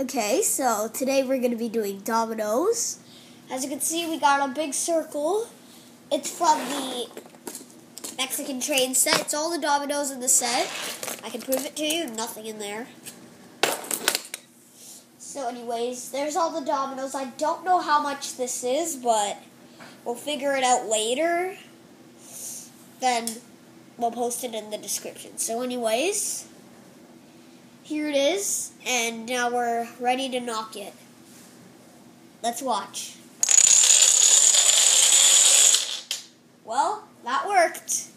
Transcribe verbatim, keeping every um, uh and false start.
Okay, so today we're going to be doing Dominoes. As you can see, we got a big circle. It's from the Mexican train set. It's all the Dominoes in the set. I can prove it to you. Nothing in there. So anyways, there's all the Dominoes. I don't know how much this is, but we'll figure it out later. Then we'll post it in the description. So anyways, here it is, and now we're ready to knock it. Let's watch. Well, that worked.